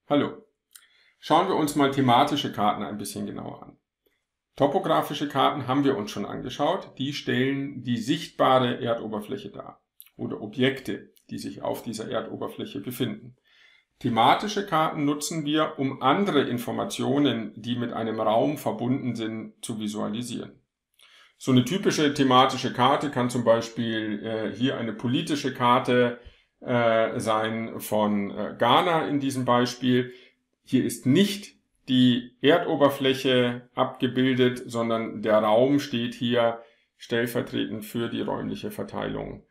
Hallo. Schauen wir uns mal thematische Karten ein bisschen genauer an. Topografische Karten haben wir uns schon angeschaut. Die stellen die sichtbare Erdoberfläche dar oder Objekte, die sich auf dieser Erdoberfläche befinden. Thematische Karten nutzen wir, um andere Informationen, die mit einem Raum verbunden sind, zu visualisieren. So eine typische thematische Karte kann zum Beispiel hier eine politische Karte sein von Ghana in diesem Beispiel. Hier ist nicht die Erdoberfläche abgebildet, sondern der Raum steht hier stellvertretend für die räumliche Verteilung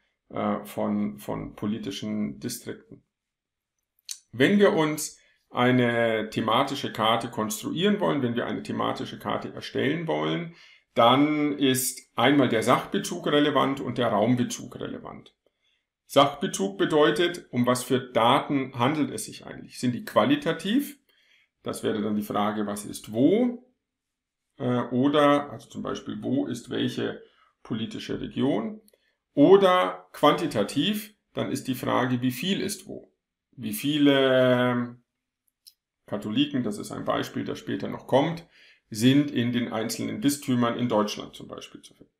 von politischen Distrikten. Wenn wir uns eine thematische Karte konstruieren wollen, wenn wir eine thematische Karte erstellen wollen, dann ist einmal der Sachbezug relevant und der Raumbezug relevant. Sachbezug bedeutet, um was für Daten handelt es sich eigentlich? Sind die qualitativ? Das wäre dann die Frage, was ist wo? Oder, also zum Beispiel, wo ist welche politische Region? Oder quantitativ, dann ist die Frage, wie viel ist wo? Wie viele Katholiken, das ist ein Beispiel, das später noch kommt, sind in den einzelnen Bistümern in Deutschland zum Beispiel zu finden.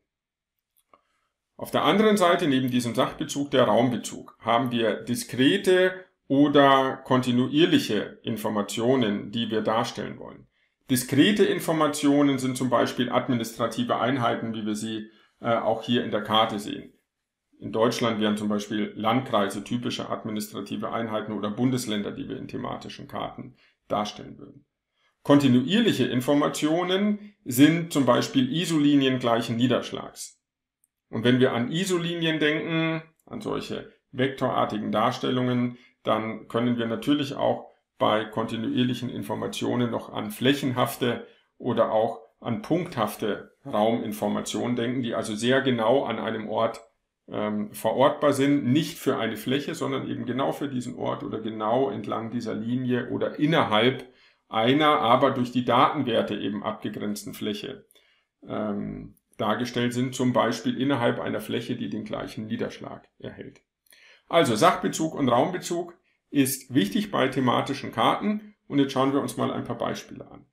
Auf der anderen Seite, neben diesem Sachbezug, der Raumbezug, haben wir diskrete oder kontinuierliche Informationen, die wir darstellen wollen. Diskrete Informationen sind zum Beispiel administrative Einheiten, wie wir sie auch hier in der Karte sehen. In Deutschland wären zum Beispiel Landkreise typische administrative Einheiten oder Bundesländer, die wir in thematischen Karten darstellen würden. Kontinuierliche Informationen sind zum Beispiel Isolinien gleichen Niederschlags. Und wenn wir an Isolinien denken, an solche vektorartigen Darstellungen, dann können wir natürlich auch bei kontinuierlichen Informationen noch an flächenhafte oder auch an punkthafte Rauminformationen denken, die also sehr genau an einem Ort verortbar sind, nicht für eine Fläche, sondern eben genau für diesen Ort oder genau entlang dieser Linie oder innerhalb einer, aber durch die Datenwerte eben abgegrenzten Fläche dargestellt sind, zum Beispiel innerhalb einer Fläche, die den gleichen Niederschlag erhält. Also Sachbezug und Raumbezug ist wichtig bei thematischen Karten und jetzt schauen wir uns mal ein paar Beispiele an.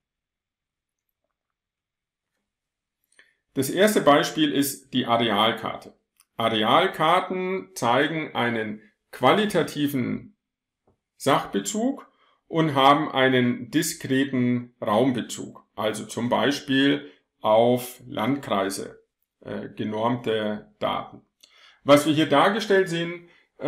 Das erste Beispiel ist die Arealkarte. Arealkarten zeigen einen qualitativen Sachbezug und haben einen diskreten Raumbezug, also zum Beispiel auf Landkreise genormte Daten. Was wir hier dargestellt sehen,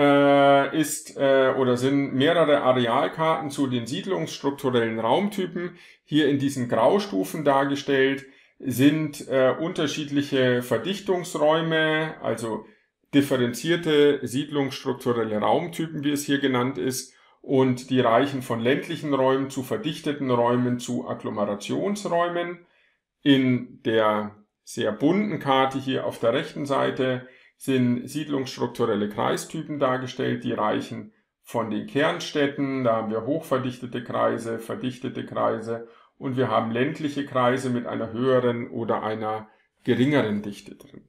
sind mehrere Arealkarten zu den siedlungsstrukturellen Raumtypen. Hier in diesen Graustufen dargestellt sind unterschiedliche Verdichtungsräume, also differenzierte siedlungsstrukturelle Raumtypen, wie es hier genannt ist, und die reichen von ländlichen Räumen zu verdichteten Räumen zu Agglomerationsräumen. In der sehr bunten Karte hier auf der rechten Seite sind siedlungsstrukturelle Kreistypen dargestellt, die reichen von den Kernstädten, da haben wir hochverdichtete Kreise, verdichtete Kreise und wir haben ländliche Kreise mit einer höheren oder einer geringeren Dichte drin.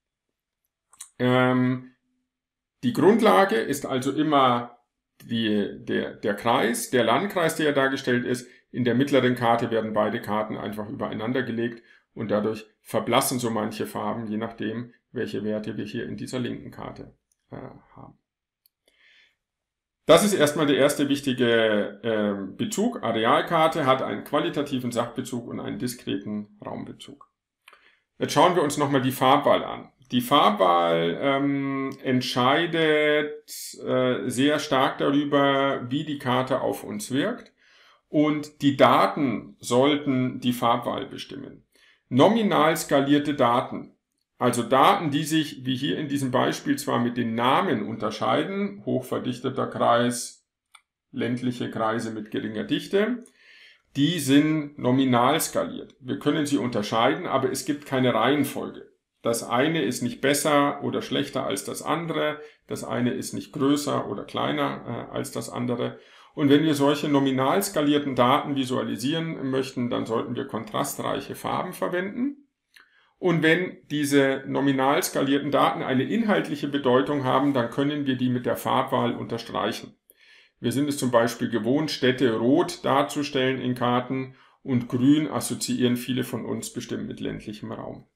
Die Grundlage ist also immer der Kreis, der Landkreis, der dargestellt ist. In der mittleren Karte werden beide Karten einfach übereinander gelegt und dadurch verblassen so manche Farben, je nachdem, welche Werte wir hier in dieser linken Karte haben. Das ist erstmal der erste wichtige Bezug. Arealkarte hat einen qualitativen Sachbezug und einen diskreten Raumbezug. Jetzt schauen wir uns nochmal die Farbwahl an. Die Farbwahl entscheidet sehr stark darüber, wie die Karte auf uns wirkt. Und die Daten sollten die Farbwahl bestimmen. Nominal skalierte Daten, also Daten, die sich, wie hier in diesem Beispiel, zwar mit den Namen unterscheiden, hochverdichteter Kreis, ländliche Kreise mit geringer Dichte, die sind nominal skaliert. Wir können sie unterscheiden, aber es gibt keine Reihenfolge. Das eine ist nicht besser oder schlechter als das andere, das eine ist nicht größer oder kleiner als das andere. Und wenn wir solche nominal skalierten Daten visualisieren möchten, dann sollten wir kontrastreiche Farben verwenden. Und wenn diese nominal skalierten Daten eine inhaltliche Bedeutung haben, dann können wir die mit der Farbwahl unterstreichen. Wir sind es zum Beispiel gewohnt, Städte rot darzustellen in Karten und grün assoziieren viele von uns bestimmt mit ländlichem Raum.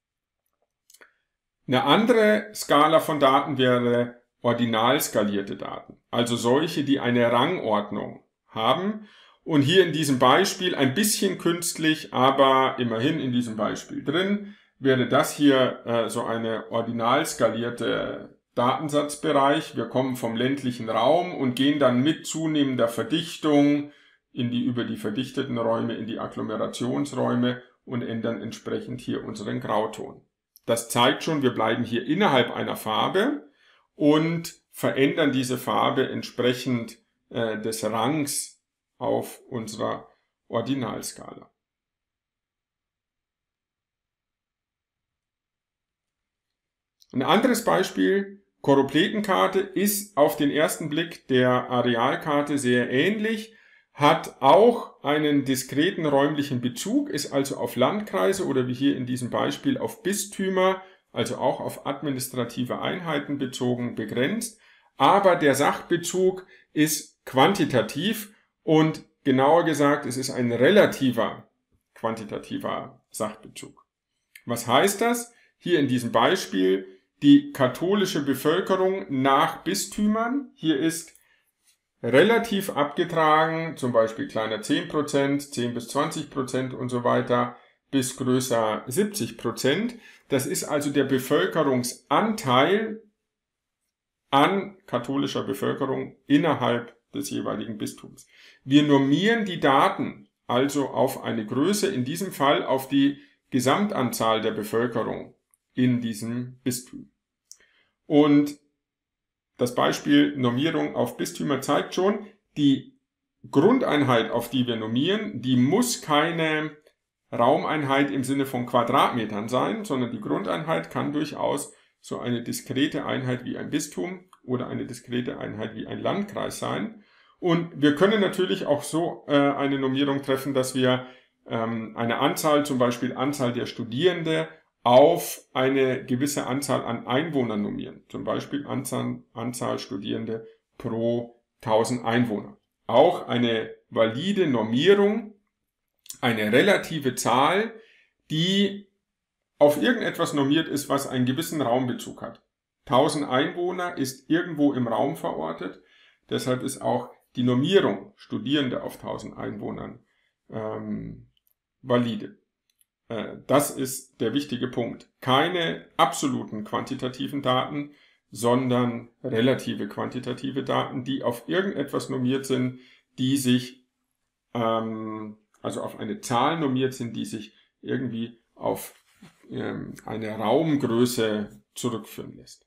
Eine andere Skala von Daten wäre ordinal skalierte Daten, also solche, die eine Rangordnung haben. Und hier in diesem Beispiel ein bisschen künstlich, aber immerhin in diesem Beispiel drin, wäre das hier so eine ordinal skalierte Datensatzbereich. Wir kommen vom ländlichen Raum und gehen dann mit zunehmender Verdichtung über die verdichteten Räume in die Agglomerationsräume und ändern entsprechend hier unseren Grauton. Das zeigt schon, wir bleiben hier innerhalb einer Farbe und verändern diese Farbe entsprechend des Rangs auf unserer Ordinalskala. Ein anderes Beispiel, Choropletenkarte, ist auf den ersten Blick der Arealkarte sehr ähnlich, hat auch einen diskreten räumlichen Bezug, ist also auf Landkreise oder wie hier in diesem Beispiel auf Bistümer, also auch auf administrative Einheiten bezogen, begrenzt. Aber der Sachbezug ist quantitativ und genauer gesagt, es ist ein relativer quantitativer Sachbezug. Was heißt das? Hier in diesem Beispiel die katholische Bevölkerung nach Bistümern. Hier ist relativ abgetragen, zum Beispiel kleiner 10%, 10 bis 20% und so weiter, bis größer 70%. Das ist also der Bevölkerungsanteil an katholischer Bevölkerung innerhalb des jeweiligen Bistums. Wir normieren die Daten also auf eine Größe, in diesem Fall auf die Gesamtanzahl der Bevölkerung in diesem Bistum. Und das Beispiel Normierung auf Bistümer zeigt schon, die Grundeinheit, auf die wir normieren, die muss keine Raumeinheit im Sinne von Quadratmetern sein, sondern die Grundeinheit kann durchaus so eine diskrete Einheit wie ein Bistum oder eine diskrete Einheit wie ein Landkreis sein. Und wir können natürlich auch so eine Normierung treffen, dass wir eine Anzahl, zum Beispiel Anzahl der Studierende, auf eine gewisse Anzahl an Einwohnern normieren. Zum Beispiel Anzahl Studierende pro 1000 Einwohner. Auch eine valide Normierung, eine relative Zahl, die auf irgendetwas normiert ist, was einen gewissen Raumbezug hat. 1000 Einwohner ist irgendwo im Raum verortet. Deshalb ist auch die Normierung Studierende auf 1000 Einwohnern valide. Das ist der wichtige Punkt. Keine absoluten quantitativen Daten, sondern relative quantitative Daten, die auf irgendetwas normiert sind, die sich, also auf eine Zahl normiert sind, die sich irgendwie auf eine Raumgröße zurückführen lässt.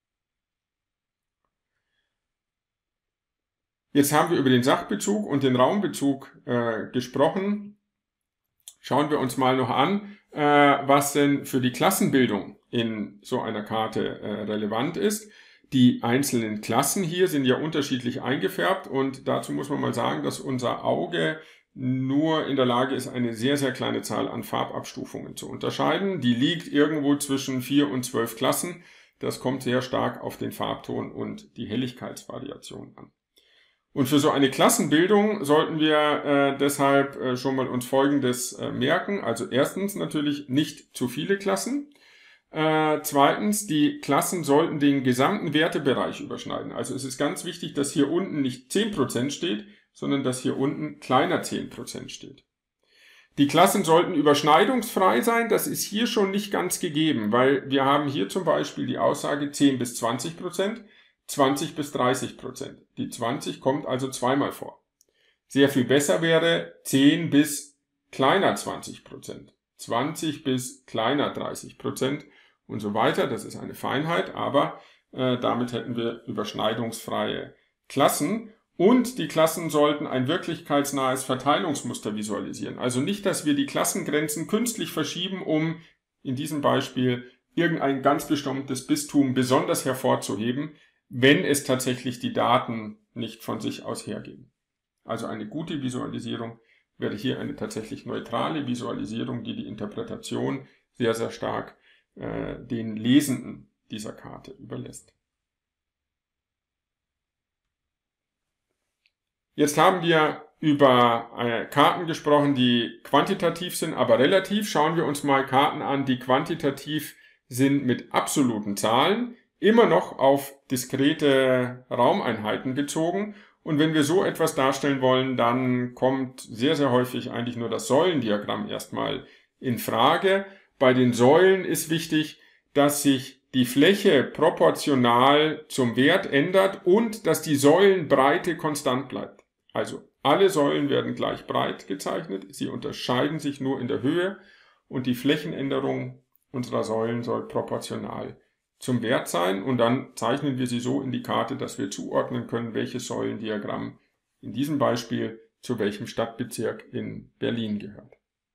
Jetzt haben wir über den Sachbezug und den Raumbezug gesprochen. Schauen wir uns mal noch an, was denn für die Klassenbildung in so einer Karte relevant ist. Die einzelnen Klassen hier sind ja unterschiedlich eingefärbt und dazu muss man mal sagen, dass unser Auge nur in der Lage ist, eine sehr, sehr kleine Zahl an Farbabstufungen zu unterscheiden. Die liegt irgendwo zwischen 4 und 12 Klassen. Das kommt sehr stark auf den Farbton und die Helligkeitsvariation an. Und für so eine Klassenbildung sollten wir deshalb schon mal uns Folgendes merken. Also erstens natürlich nicht zu viele Klassen. Zweitens, die Klassen sollten den gesamten Wertebereich überschneiden. Also es ist ganz wichtig, dass hier unten nicht 10% steht, sondern dass hier unten kleiner 10% steht. Die Klassen sollten überschneidungsfrei sein. Das ist hier schon nicht ganz gegeben, weil wir haben hier zum Beispiel die Aussage 10 bis 20%. 20 bis 30%. Die 20 kommt also zweimal vor. Sehr viel besser wäre 10 bis kleiner 20%, 20 bis kleiner 30% und so weiter. Das ist eine Feinheit, aber damit hätten wir überschneidungsfreie Klassen. Und die Klassen sollten ein wirklichkeitsnahes Verteilungsmuster visualisieren. Also nicht, dass wir die Klassengrenzen künstlich verschieben, um in diesem Beispiel irgendein ganz bestimmtes Bistum besonders hervorzuheben, wenn es tatsächlich die Daten nicht von sich aus hergeben. Also eine gute Visualisierung wäre hier eine tatsächlich neutrale Visualisierung, die die Interpretation sehr, sehr stark den Lesenden dieser Karte überlässt. Jetzt haben wir über Karten gesprochen, die quantitativ sind, aber relativ. Schauen wir uns mal Karten an, die quantitativ sind mit absoluten Zahlen, immer noch auf diskrete Raumeinheiten bezogen. Und wenn wir so etwas darstellen wollen, dann kommt sehr, sehr häufig eigentlich nur das Säulendiagramm erstmal in Frage. Bei den Säulen ist wichtig, dass sich die Fläche proportional zum Wert ändert und dass die Säulenbreite konstant bleibt. Also alle Säulen werden gleich breit gezeichnet, sie unterscheiden sich nur in der Höhe und die Flächenänderung unserer Säulen soll proportional zum Wert sein und dann zeichnen wir sie so in die Karte, dass wir zuordnen können, welches Säulendiagramm in diesem Beispiel zu welchem Stadtbezirk in Berlin gehört.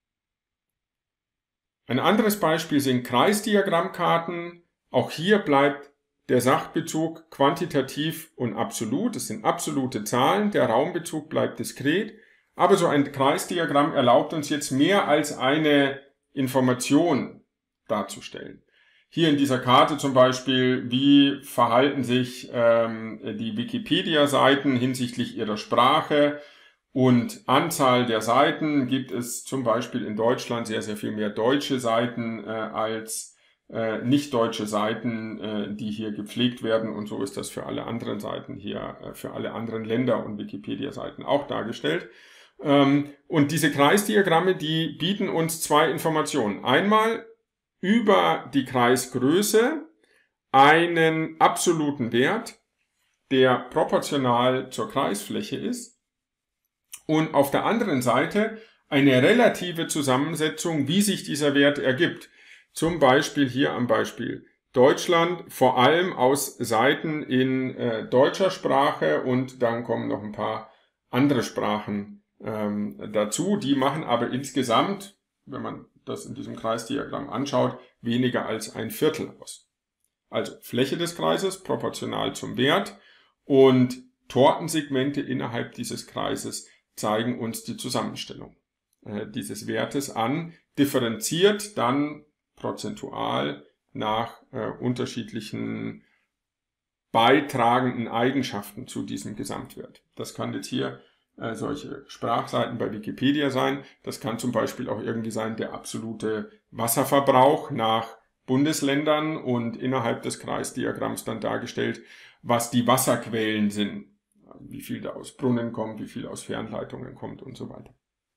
Ein anderes Beispiel sind Kreisdiagrammkarten. Auch hier bleibt der Sachbezug quantitativ und absolut. Es sind absolute Zahlen, der Raumbezug bleibt diskret, aber so ein Kreisdiagramm erlaubt uns jetzt mehr als eine Information darzustellen. Hier in dieser Karte zum Beispiel, wie verhalten sich die Wikipedia-Seiten hinsichtlich ihrer Sprache und Anzahl der Seiten. Gibt es zum Beispiel in Deutschland sehr, sehr viel mehr deutsche Seiten als nicht deutsche Seiten, die hier gepflegt werden, und so ist das für alle anderen Seiten hier, für alle anderen Länder und Wikipedia-Seiten auch dargestellt. Und diese Kreisdiagramme, die bieten uns zwei Informationen. Einmal über die Kreisgröße einen absoluten Wert, der proportional zur Kreisfläche ist, und auf der anderen Seite eine relative Zusammensetzung, wie sich dieser Wert ergibt. Zum Beispiel hier am Beispiel Deutschland, vor allem aus Seiten in deutscher Sprache, und dann kommen noch ein paar andere Sprachen dazu. Die machen aber insgesamt, wenn man das in diesem Kreisdiagramm anschaut, weniger als ein Viertel aus. Also Fläche des Kreises proportional zum Wert und Tortensegmente innerhalb dieses Kreises zeigen uns die Zusammenstellung dieses Wertes an, differenziert dann prozentual nach unterschiedlichen beitragenden Eigenschaften zu diesem Gesamtwert. Das kann jetzt hier solche Sprachseiten bei Wikipedia sein. Das kann zum Beispiel auch irgendwie sein der absolute Wasserverbrauch nach Bundesländern und innerhalb des Kreisdiagramms dann dargestellt, was die Wasserquellen sind. Wie viel da aus Brunnen kommt, wie viel aus Fernleitungen kommt und so weiter.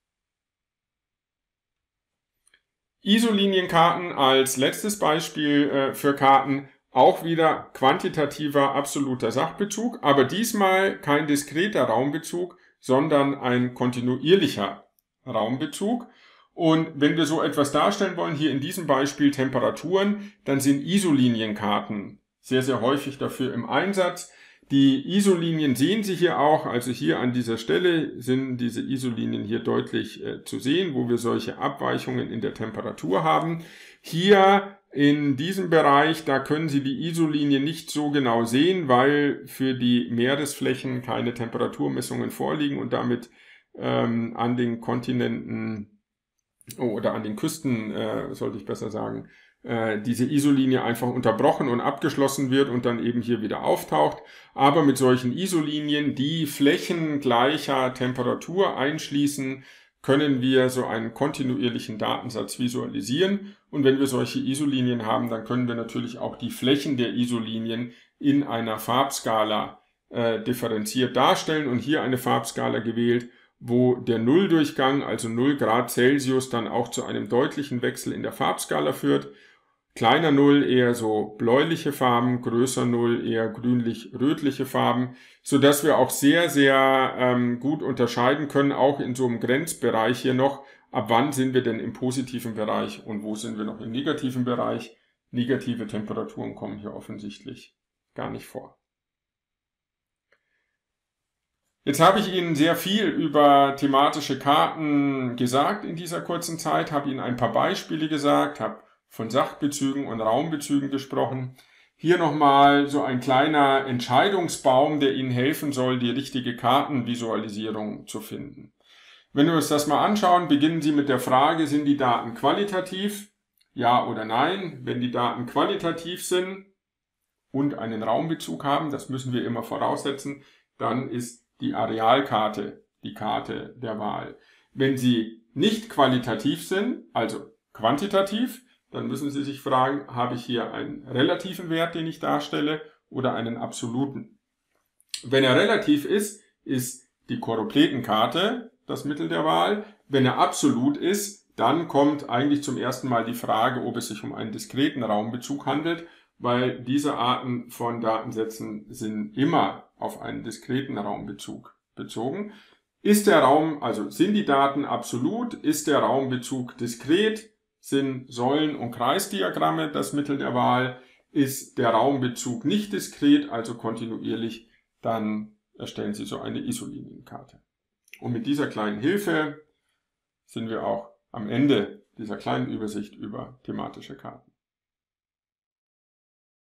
Isolinienkarten als letztes Beispiel für Karten, auch wieder quantitativer absoluter Sachbezug, aber diesmal kein diskreter Raumbezug, sondern ein kontinuierlicher Raumbezug. Und wenn wir so etwas darstellen wollen, hier in diesem Beispiel Temperaturen, dann sind Isolinienkarten sehr, sehr häufig dafür im Einsatz. Die Isolinien sehen Sie hier auch, also hier an dieser Stelle sind diese Isolinien hier deutlich zu sehen, wo wir solche Abweichungen in der Temperatur haben. Hier in diesem Bereich, da können Sie die Isolinien nicht so genau sehen, weil für die Meeresflächen keine Temperaturmessungen vorliegen und damit an den Kontinenten oder an den Küsten, sollte ich besser sagen, diese Isolinie einfach unterbrochen und abgeschlossen wird und dann eben hier wieder auftaucht. Aber mit solchen Isolinien, die Flächen gleicher Temperatur einschließen, können wir so einen kontinuierlichen Datensatz visualisieren. Und wenn wir solche Isolinien haben, dann können wir natürlich auch die Flächen der Isolinien in einer Farbskala differenziert darstellen. Und hier eine Farbskala gewählt, wo der Nulldurchgang, also 0 Grad Celsius, dann auch zu einem deutlichen Wechsel in der Farbskala führt. Kleiner 0 eher so bläuliche Farben, größer 0 eher grünlich-rötliche Farben, so dass wir auch sehr, sehr gut unterscheiden können, auch in so einem Grenzbereich hier noch, ab wann sind wir denn im positiven Bereich und wo sind wir noch im negativen Bereich. Negative Temperaturen kommen hier offensichtlich gar nicht vor. Jetzt habe ich Ihnen sehr viel über thematische Karten gesagt in dieser kurzen Zeit, habe Ihnen ein paar Beispiele gesagt, habe von Sachbezügen und Raumbezügen gesprochen. Hier nochmal so ein kleiner Entscheidungsbaum, der Ihnen helfen soll, die richtige Kartenvisualisierung zu finden. Wenn wir uns das mal anschauen, beginnen Sie mit der Frage, sind die Daten qualitativ? Ja oder nein? Wenn die Daten qualitativ sind und einen Raumbezug haben, das müssen wir immer voraussetzen, dann ist die Arealkarte, die Karte der Wahl. Wenn sie nicht qualitativ sind, also quantitativ, dann müssen Sie sich fragen, habe ich hier einen relativen Wert, den ich darstelle, oder einen absoluten? Wenn er relativ ist, ist die Choropletenkarte das Mittel der Wahl. Wenn er absolut ist, dann kommt eigentlich zum ersten Mal die Frage, ob es sich um einen diskreten Raumbezug handelt, weil diese Arten von Datensätzen sind immer auf einen diskreten Raumbezug bezogen. Ist der Raum, also sind die Daten absolut, ist der Raumbezug diskret, sind Säulen- und Kreisdiagramme das Mittel der Wahl, ist der Raumbezug nicht diskret, also kontinuierlich, dann erstellen Sie so eine Isolinienkarte. Und mit dieser kleinen Hilfe sind wir auch am Ende dieser kleinen Übersicht über thematische Karten.